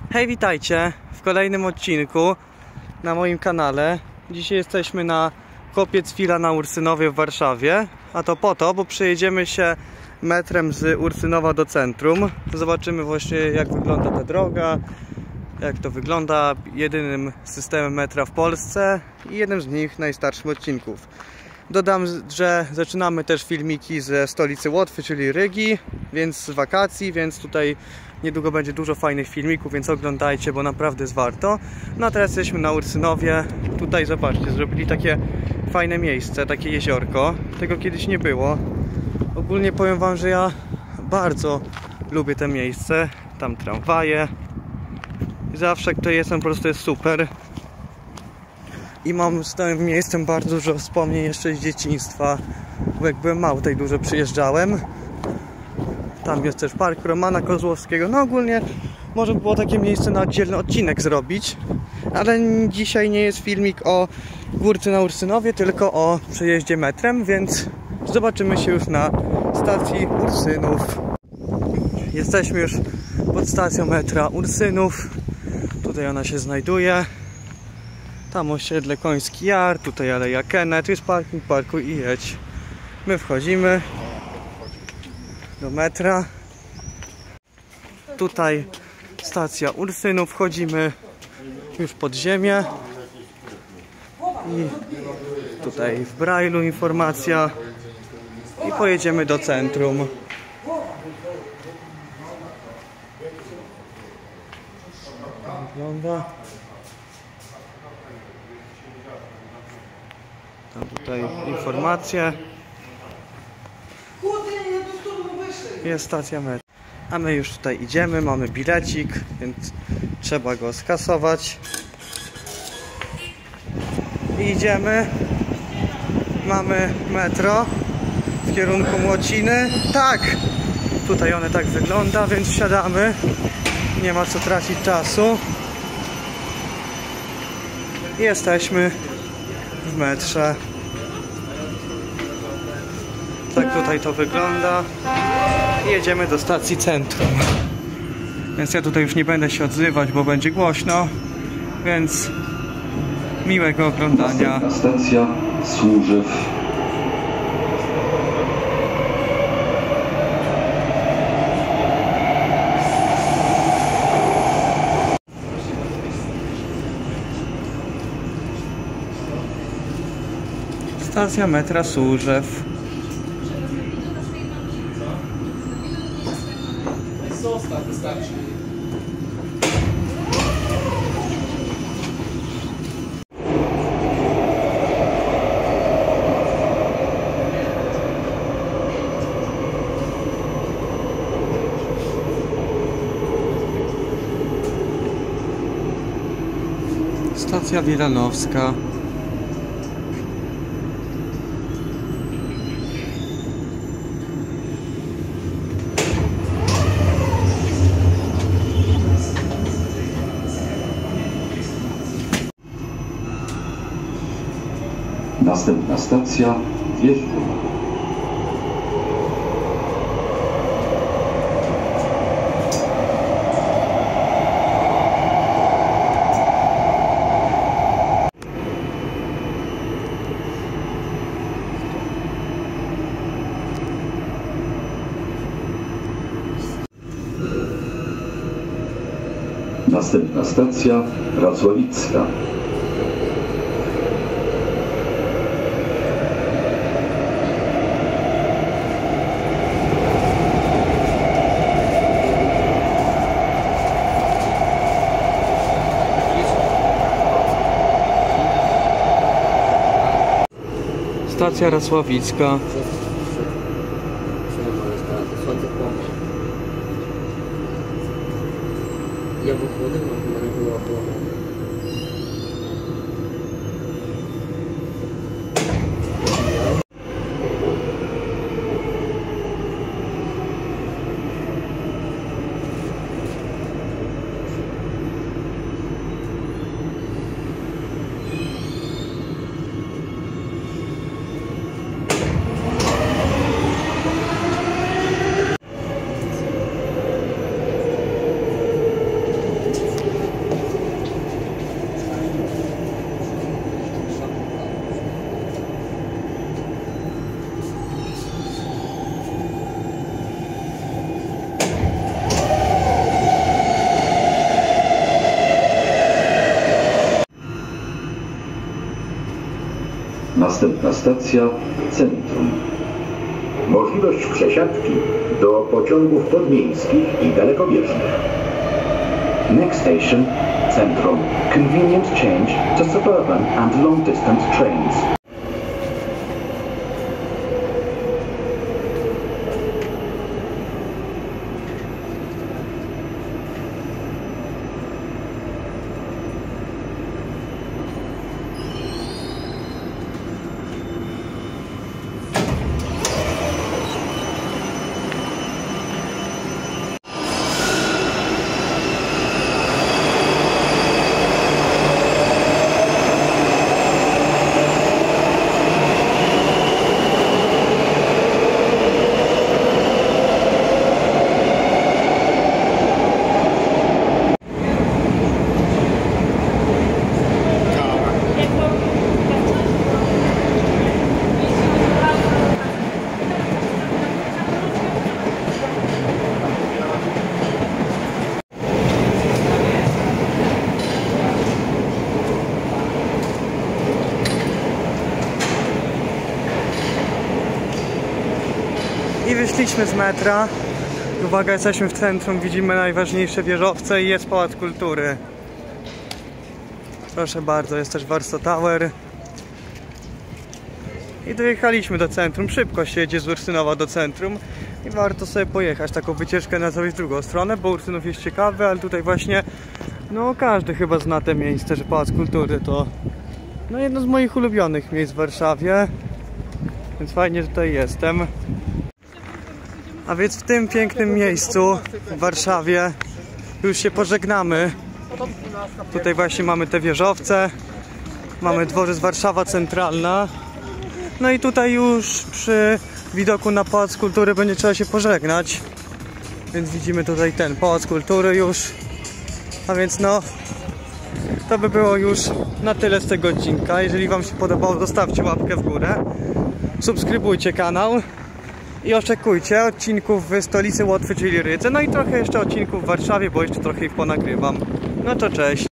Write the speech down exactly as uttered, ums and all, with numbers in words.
Hej, witajcie w kolejnym odcinku na moim kanale. Dzisiaj jesteśmy na Kopiec Fila na Ursynowie w Warszawie. A to po to, bo przejedziemy się metrem z Ursynowa do centrum. Zobaczymy właśnie, jak wygląda ta droga, jak to wygląda. Jedynym systemem metra w Polsce i jednym z nich najstarszych odcinków. Dodam, że zaczynamy też filmiki ze stolicy Łotwy, czyli Rygi, więc z wakacji, więc tutaj niedługo będzie dużo fajnych filmików, więc oglądajcie, bo naprawdę jest warto. No a teraz jesteśmy na Ursynowie. Tutaj zobaczcie, zrobili takie fajne miejsce, takie jeziorko. Tego kiedyś nie było. Ogólnie powiem wam, że ja bardzo lubię to miejsce. Tam tramwaje. Zawsze jak tutaj jestem, po prostu jest super. I mam z tym miejscem bardzo dużo wspomnień jeszcze z dzieciństwa, bo jak byłem mały, tutaj dużo przyjeżdżałem. Tam jest też park Romana Kozłowskiego. No ogólnie może by było takie miejsce na oddzielny odcinek zrobić, ale dzisiaj nie jest filmik o górce na Ursynowie, tylko o przejeździe metrem, więc zobaczymy się już na stacji Ursynów. Jesteśmy już pod stacją metra Ursynów. Tutaj ona się znajduje. Tam osiedle Koński Jar, tutaj Aleja Kenne, tu jest parking, parkuj i jedź. My wchodzimy do metra. Tutaj stacja Ursynów, wchodzimy już pod ziemię. I tutaj w brajlu informacja. I pojedziemy do centrum. Tak wygląda. Tam tutaj informacje. Jest stacja metra. A my już tutaj idziemy, mamy bilecik, więc trzeba go skasować. I idziemy. Mamy metro w kierunku Młociny. Tak! Tutaj one tak wygląda, więc wsiadamy. Nie ma co tracić czasu. I jesteśmy w metrze. Tak tutaj to wygląda. I jedziemy do stacji centrum. Więc ja tutaj już nie będę się odzywać, bo będzie głośno. Więc miłego oglądania. Następna stacja Służew. Stacja metra Służew. Zostaw, wystarczy. Stacja Wilanowska. Następna stacja Wierzchów. Następna stacja Racławicka. Stacja Racławicka. Я виходив, в мене була поломана. Następna stacja Centrum. Możliwość przesiadki do pociągów podmiejskich i dalekobieżnych. Next station, Centrum. Convenient change to suburban and long-distance trains. I wyszliśmy z metra. Uwaga, jesteśmy w centrum, widzimy najważniejsze wieżowce i jest Pałac Kultury. Proszę bardzo, jest też Warsaw Tower. I dojechaliśmy do centrum. Szybko się jedzie z Ursynowa do centrum i warto sobie pojechać. Taką wycieczkę na zrobić w drugą stronę, bo Ursynów jest ciekawy, ale tutaj właśnie no każdy chyba zna te miejsce, że Pałac Kultury to no jedno z moich ulubionych miejsc w Warszawie. Więc fajnie, że tutaj jestem. A więc w tym pięknym miejscu w Warszawie już się pożegnamy. Tutaj właśnie mamy te wieżowce. Mamy dworzec Warszawa Centralna. No i tutaj już przy widoku na Pałac Kultury będzie trzeba się pożegnać. Więc widzimy tutaj ten Pałac Kultury już. A więc no, to by było już na tyle z tego odcinka. Jeżeli wam się podobało, zostawcie łapkę w górę. Subskrybujcie kanał. I oczekujcie odcinków w stolicy Łotwy, czyli Rydze. No i trochę jeszcze odcinków w Warszawie, bo jeszcze trochę ich ponagrywam. No to cześć.